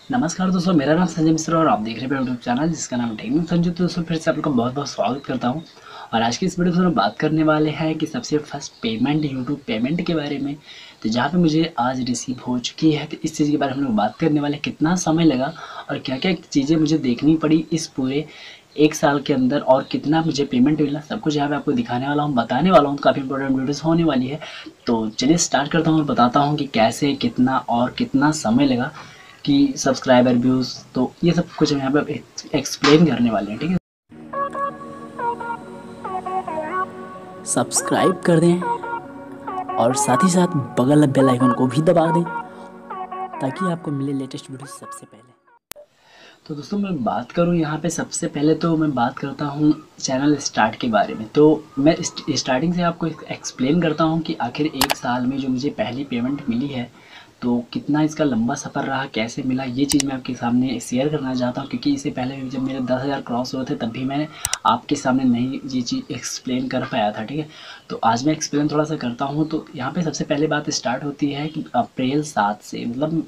नमस्कार दोस्तों, मेरा नाम संजय मिश्रा और आप देख रहे हैं यूट्यूब चैनल जिसका नाम है टेक्निक संजू। तो दोस्तों फिर से आप लोग का बहुत बहुत स्वागत करता हूं। और आज की इस वीडियो में हम बात करने वाले हैं कि सबसे फर्स्ट पेमेंट यूट्यूब पेमेंट के बारे में। तो जहां पे मुझे आज रिसीव हो चुकी है, तो इस चीज़ के बारे में हम लोग बात करने वाले हैं। कितना समय लगा और क्या क्या चीज़ें मुझे देखनी पड़ी इस पूरे 1 साल के अंदर, और कितना मुझे पेमेंट मिला, सब कुछ यहाँ पे आपको दिखाने वाला हूँ, बताने वाला हूँ। काफ़ी इंपॉर्टेंट वीडियोस होने वाली है। तो चलिए स्टार्ट करता हूँ और बताता हूँ कि कैसे, कितना और कितना समय लगा कि सब्सक्राइबर व्यूज़। तो ये सब कुछ हम यहाँ पे एक्सप्लेन करने वाले हैं, ठीक है। सब्सक्राइब कर दें और साथ ही साथ बगल बेल आइकन को भी दबा दें ताकि आपको मिले लेटेस्ट वीडियो सबसे पहले। तो दोस्तों मैं बात करूं यहाँ पे, सबसे पहले तो मैं बात करता हूँ चैनल स्टार्ट के बारे में। तो मैं स्टार्टिंग से आपको एक्सप्लेन करता हूँ कि आखिर 1 साल में जो मुझे पहली पेमेंट मिली है, तो कितना इसका लंबा सफ़र रहा, कैसे मिला, ये चीज़ मैं आपके सामने शेयर करना चाहता हूँ। क्योंकि इससे पहले भी जब मेरे 10,000 क्रॉस हुए थे तब भी मैंने आपके सामने नहीं ये चीज़ एक्सप्लेन कर पाया था, ठीक है। तो आज मैं एक्सप्लेन थोड़ा सा करता हूँ। तो यहाँ पे सबसे पहले बात स्टार्ट होती है कि अप्रैल 7 से, मतलब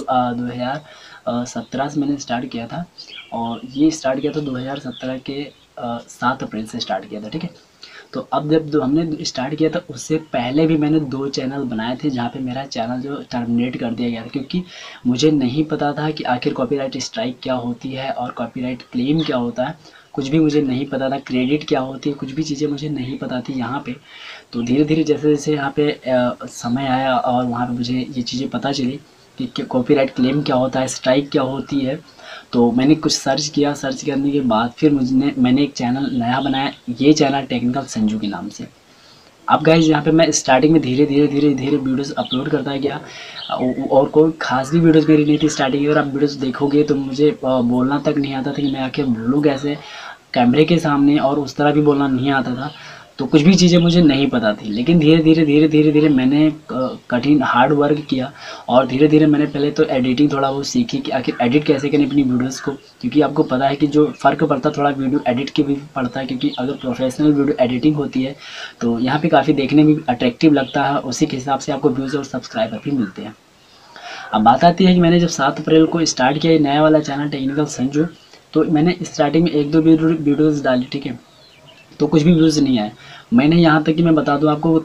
2017 से मैंने स्टार्ट किया था। और ये स्टार्ट किया था 2017 के 7 अप्रैल से स्टार्ट किया था, ठीक है। तो अब जब हमने स्टार्ट किया था उससे पहले भी मैंने 2 चैनल बनाए थे, जहाँ पे मेरा चैनल जो टर्मिनेट कर दिया गया था। क्योंकि मुझे नहीं पता था कि आखिर कॉपीराइट स्ट्राइक क्या होती है और कॉपीराइट क्लेम क्या होता है। कुछ भी मुझे नहीं पता था, क्रेडिट क्या होती है, कुछ भी चीज़ें मुझे नहीं पता थी यहाँ पे। तो धीरे धीरे जैसे जैसे यहाँ पे समय आया और वहाँ पे मुझे ये चीज़ें पता चली कि कॉपीराइट क्लेम क्या होता है, स्ट्राइक क्या होती है। तो मैंने कुछ सर्च किया, सर्च करने के बाद फिर मैंने एक चैनल नया बनाया। ये चैनल टेक्निकल संजू के नाम से। अब गाइस यहाँ पे मैं स्टार्टिंग में धीरे धीरे वीडियोस अपलोड करता गया। और कोई खास भी वीडियोस मेरी नहीं थी स्टार्टिंग की। अगर आप वीडियोस देखोगे तो मुझे बोलना तक नहीं आता था कि मैं आखिर बोलूँ कैसे कैमरे के सामने, और उस तरह भी बोलना नहीं आता था। तो कुछ भी चीज़ें मुझे नहीं पता थी। लेकिन धीरे धीरे मैंने कठिन हार्ड वर्क किया। और धीरे धीरे मैंने पहले तो एडिटिंग थोड़ा बहुत सीखी कि आखिर एडिट कैसे करें अपनी वीडियोस को। क्योंकि आपको पता है कि जो फ़र्क पड़ता है थोड़ा वीडियो एडिट के भी पड़ता है। क्योंकि अगर प्रोफेशनल वीडियो एडिटिंग होती है तो यहाँ पे काफ़ी देखने में अट्रैक्टिव लगता है, उसी के हिसाब से आपको व्यूज़ और सब्सक्राइबर भी मिलते हैं। अब बात आती है कि मैंने जब 7 अप्रैल को स्टार्ट किया ये नया वाला चैनल टेक्निकल संजू, तो मैंने स्टार्टिंग में 1-2 वीडियोज़ डाली, ठीक है। तो कुछ भी व्यूज़ नहीं आए। मैंने यहाँ तक कि मैं बता दूँ आपको, वो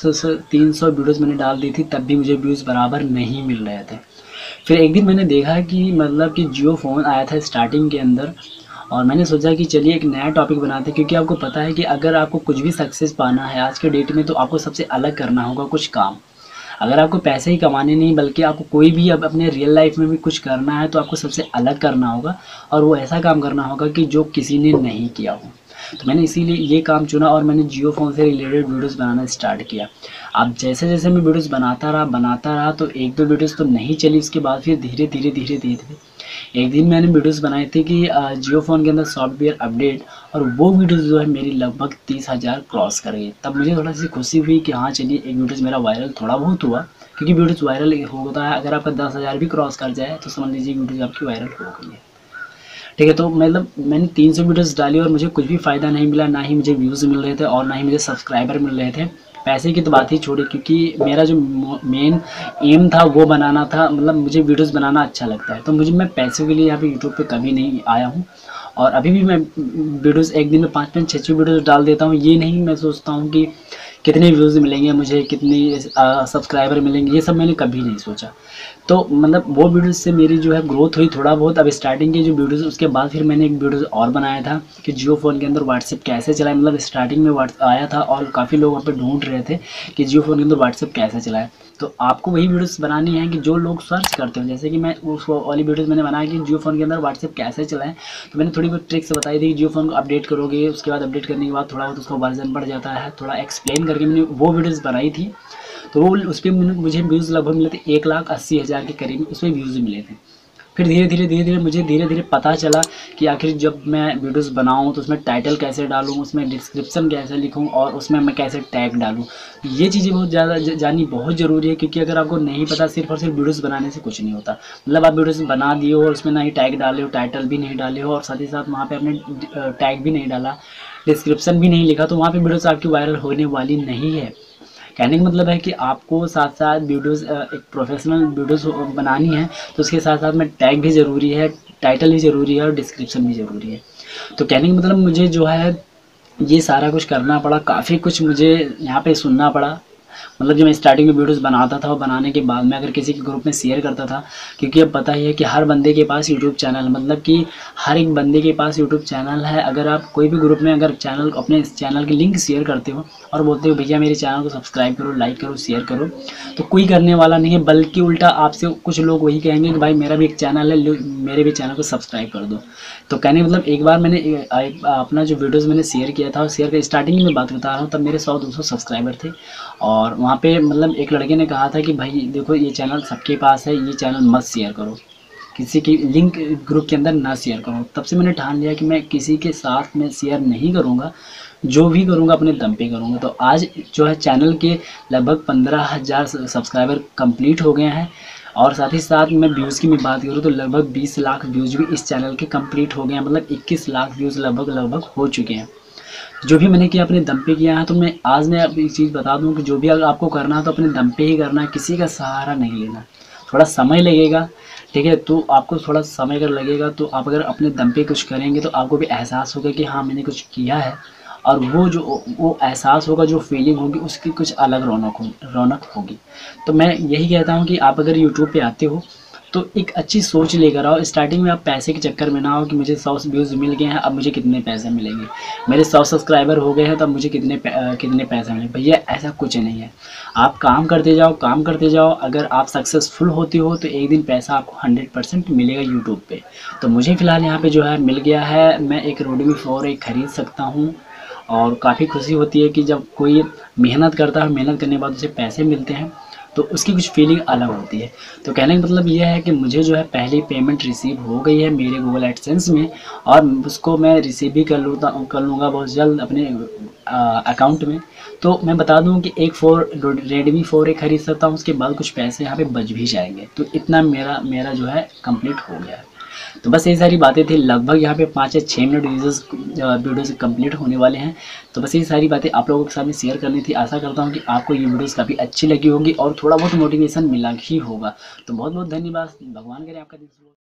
300 वीडियोज़ मैंने डाल दी थी, तब भी मुझे व्यूज़ बराबर नहीं मिल रहे थे। फिर एक दिन मैंने देखा कि मतलब कि जियो फ़ोन आया था स्टार्टिंग के अंदर। और मैंने सोचा कि चलिए एक नया टॉपिक बनाते हैं। क्योंकि आपको पता है कि अगर आपको कुछ भी सक्सेस पाना है आज के डेट में, तो आपको सबसे अलग करना होगा कुछ काम। अगर आपको पैसे ही कमाने नहीं बल्कि आपको कोई भी अब अपने रियल लाइफ में भी कुछ करना है, तो आपको सबसे अलग करना होगा। और वो ऐसा काम करना होगा कि जो किसी ने नहीं किया हो। तो मैंने इसीलिए ये काम चुना और मैंने जियो फ़ोन से रिलेटेड वीडियोस बनाना स्टार्ट किया। अब जैसे जैसे मैं वीडियोस बनाता रहा तो 1-2 वीडियोस तो नहीं चली। उसके बाद फिर धीरे एक दिन मैंने वीडियोस बनाई थी कि जियो फ़ोन के अंदर सॉफ्टवेयर अपडेट, और वो वीडियोस जो है मेरी लगभग 30,000 क्रॉस कर गई। तब मुझे थोड़ा सी खुशी हुई कि हाँ चलिए एक वीडियोस मेरा वायरल थोड़ा बहुत हुआ। क्योंकि वीडियोस वायरल होता है, अगर आपका 10,000 भी क्रॉस कर जाए तो समझ लीजिए वीडियोस आपकी वायरल हो गई है, ठीक है। तो मतलब मैंने 300 वीडियोस डाली और मुझे कुछ भी फ़ायदा नहीं मिला, ना ही मुझे व्यूज़ मिल रहे थे और ना ही मुझे सब्सक्राइबर मिल रहे थे। पैसे की तो बात ही छोड़िए, क्योंकि मेरा जो मेन एम था वो बनाना था। मतलब मुझे वीडियोस बनाना अच्छा लगता है, तो मैं पैसों के लिए यहाँ पे यूट्यूब पे कभी नहीं आया हूँ। और अभी भी मैं वीडियोस एक दिन में 5-5 6-6 वीडियोस डाल देता हूँ। ये नहीं मैं सोचता हूँ कि कितने व्यूज़ मिलेंगे मुझे, कितने सब्सक्राइबर मिलेंगे, ये सब मैंने कभी नहीं सोचा। तो मतलब वो वीडियोस से मेरी जो है ग्रोथ हुई थोड़ा बहुत। अब स्टार्टिंग के जो वीडियोस, उसके बाद फिर मैंने एक वीडियोस और बनाया था कि जियो फ़ोन के अंदर व्हाट्सएप कैसे चलाएं। मतलब स्टार्टिंग में आया था और काफ़ी लोग वहाँ पे ढूंढ रहे थे कि जियो फ़ोन के अंदर व्हाट्सएप कैसे चलाएं। तो आपको वही वीडियोस बनानी है कि जो लोग सर्च करते हो। जैसे कि मैं उस वाली वीडियोस मैंने बनाया कि जियो फ़ोन के अंदर व्हाट्सएप कैसे चलाएं। तो मैंने थोड़ी बहुत ट्रिक्स बताई थी कि जियो फ़ोन को अपडेट करोगे, उसके बाद अपडेट करने के बाद थोड़ा बहुत उसका वर्जन बढ़ जाता है, थोड़ा एक्सप्लेन करके मैंने वो वीडियोस बनाई थी। तो वो उस पर मुझे व्यूज़ लगभग मिले थे 1,80,000 के करीब, उसमें व्यूज़ मिले थे। फिर धीरे धीरे पता चला कि आखिर जब मैं वीडियोस बनाऊं तो उसमें टाइटल कैसे डालूं, उसमें डिस्क्रिप्शन कैसे लिखूं और उसमें मैं कैसे टैग डालूं। ये चीज़ें बहुत ज़्यादा जानी बहुत ज़रूरी है। क्योंकि अगर आपको नहीं पता, सिर्फ और सिर्फ वीडियोस बनाने से कुछ नहीं होता। मतलब आप वीडियोस बना दिए हो और उसमें ना ही टैग डाले हो, टाइटल भी नहीं डाले हो, और साथ ही साथ वहाँ पर आपने टैग भी नहीं डाला, डिस्क्रिप्शन भी नहीं लिखा, तो वहाँ पर वीडियोस आपकी वायरल होने वाली नहीं है। कहने का मतलब है कि आपको साथ साथ वीडियोस एक प्रोफेशनल वीडियोस बनानी है तो उसके साथ साथ में टैग भी ज़रूरी है, टाइटल भी ज़रूरी है और डिस्क्रिप्शन भी ज़रूरी है। तो कहने का मतलब मुझे जो है ये सारा कुछ करना पड़ा, काफ़ी कुछ मुझे यहाँ पे सुनना पड़ा। मतलब जब मैं स्टार्टिंग में वीडियोस बनाता था और बनाने के बाद में अगर किसी के ग्रुप में शेयर करता था, क्योंकि अब पता ही है कि हर बंदे के पास यूट्यूब चैनल, मतलब कि हर एक बंदे के पास यूट्यूब चैनल है। अगर आप कोई भी ग्रुप में अगर चैनल अपने चैनल की लिंक शेयर करते हो और बोलते हो भैया मेरे चैनल को सब्सक्राइब करो, लाइक करो, शेयर करो, तो कोई करने वाला नहीं है, बल्कि उल्टा आपसे कुछ लोग वही कहेंगे कि भाई मेरा भी एक चैनल है, मेरे भी चैनल को सब्सक्राइब कर दो। तो कहने का मतलब एक बार मैंने अपना जो वीडियोज़ मैंने शेयर किया था, शेयर कर स्टार्टिंग में बात बता रहा हूँ, तब मेरे 100-200 सब्सक्राइबर थे। और वहाँ पे मतलब एक लड़के ने कहा था कि भाई देखो ये चैनल सबके पास है, ये चैनल मत शेयर करो, किसी की लिंक ग्रुप के अंदर ना शेयर करो। तब से मैंने ठान लिया कि मैं किसी के साथ में शेयर नहीं करूँगा, जो भी करूँगा अपने दम पे करूँगा। तो आज जो है चैनल के लगभग 15,000 सब्सक्राइबर कंप्लीट हो गए हैं। और साथ ही साथ मैं व्यूज़ की मैं बात करूँ तो लगभग 20 लाख व्यूज़ भी इस चैनल के कंप्लीट हो गए हैं, मतलब 21 लाख व्यूज़ लगभग हो चुके हैं। जो भी मैंने किया अपने दम पे किया है। तो मैं अब एक चीज़ बता दूं कि जो भी अगर आपको करना है तो अपने दम पे ही करना है, किसी का सहारा नहीं लेना। थोड़ा समय लगेगा, ठीक है, तो आपको थोड़ा समय अगर लगेगा तो आप अगर अपने दम पे कुछ करेंगे तो आपको भी एहसास होगा कि हाँ मैंने कुछ किया है। और वो एहसास होगा, जो फीलिंग होगी उसकी कुछ अलग रौनक होगी। तो मैं यही कहता हूँ कि आप अगर यूट्यूब पे आते हो तो एक अच्छी सोच लेकर आओ। स्टार्टिंग में आप पैसे के चक्कर में ना आओ कि मुझे 100 व्यूज़ मिल गए हैं अब मुझे कितने पैसे मिलेंगे, मेरे 100 सब्सक्राइबर हो गए हैं तब मुझे कितने पैसे मिलेंगे। भैया ऐसा कुछ नहीं है। आप काम करते जाओ, काम करते जाओ, अगर आप सक्सेसफुल होती हो तो एक दिन पैसा आपको 100% मिलेगा यूट्यूब पे। तो मुझे फ़िलहाल यहाँ पे जो है मिल गया है, मैं एक रेडमी 4 खरीद सकता हूँ। और काफ़ी खुशी होती है कि जब कोई मेहनत करता है, मेहनत करने के बाद उसे पैसे मिलते हैं तो उसकी कुछ फीलिंग अलग होती है। तो कहने का मतलब ये है कि मुझे जो है पहली पेमेंट रिसीव हो गई है मेरे गूगल एडसेंस में, और उसको मैं रिसीव भी कर लूँगा बहुत जल्द अपने अकाउंट में। तो मैं बता दूं कि रेडमी 4 खरीद सकता हूँ, उसके बाद कुछ पैसे यहाँ पे बच भी जाएंगे। तो इतना मेरा मेरा जो है कंप्लीट हो गया है। तो बस ये सारी बातें थी, लगभग यहाँ पे 5 या 6 मिनट वीडियोज़ कंप्लीट होने वाले हैं। तो बस ये सारी बातें आप लोगों के साथ में शेयर करनी थी। आशा करता हूँ कि आपको ये वीडियोज़ काफ़ी अच्छी लगी होगी और थोड़ा बहुत मोटिवेशन मिला ही होगा। तो बहुत बहुत धन्यवाद। भगवान करे आपका दिन शुभ हो।